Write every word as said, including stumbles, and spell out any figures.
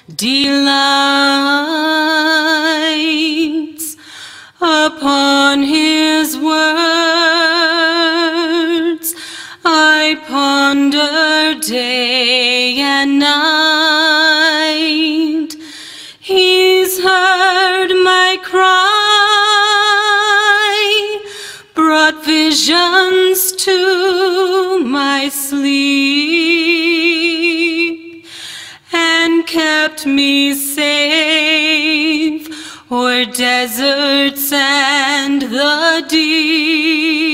delights. Upon his words I ponder day and night. He's heard my cry, brought visions to my sleep, and kept me safe o'er deserts and the deep.